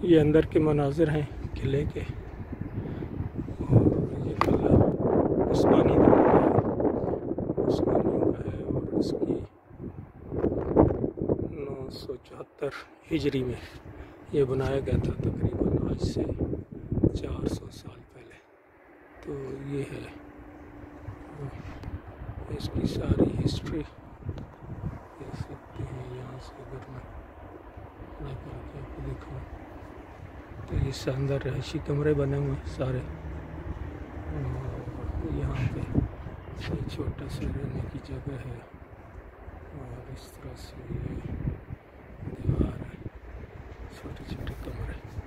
ये अंदर के मनाजिर हैं किले के। और ये किला उस्मानी उस्मानियों का है और इसकी 974 हिजरी में ये बनाया गया था, तकरीबन आज से 400 साल पहले। तो ये है इसकी सारी हिस्ट्री देख सकते हैं यहाँ से। अगर मैं करके आपको दिखाऊँ तो ये शानदार रहायशी कमरे बने हुए हैं सारे। और यहाँ पे एक छोटा सा रहने की जगह है और इस तरह से ये दीवार है, छोटे छोटे कमरे।